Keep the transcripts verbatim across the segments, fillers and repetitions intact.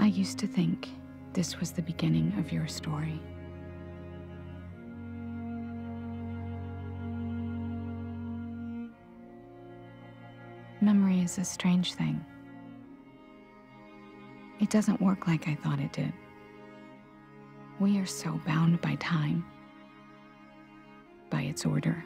used to think this was the beginning of your story. Memory is a strange thing. It doesn't work like I thought it did. We are so bound by time, by its order.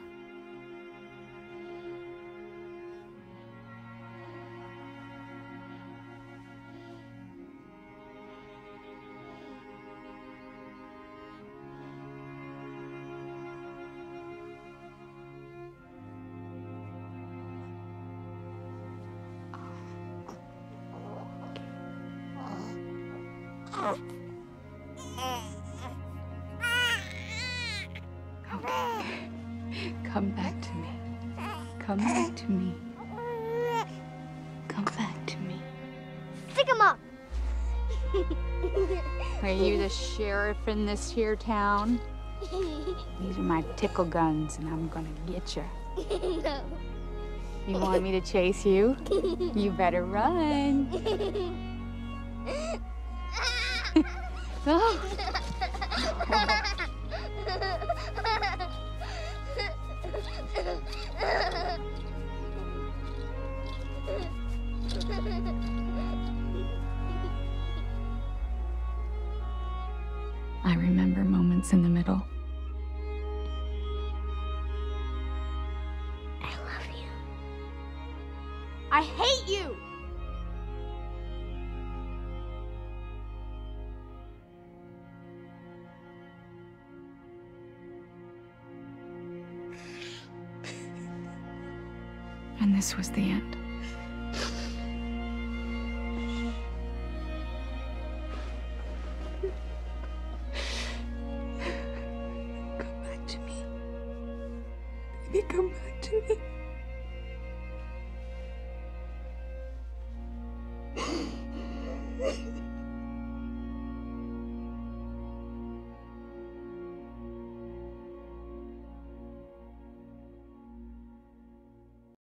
Okay. Come back to me. Come back to me. Come back to me. Stick 'em up! Are you the sheriff in this here town? These are my tickle guns, and I'm gonna get you. No. You want me to chase you? You better run. Oh. I remember moments in the middle. I love you. I hate you! And this was the end. Come back to me. Baby, come back to me.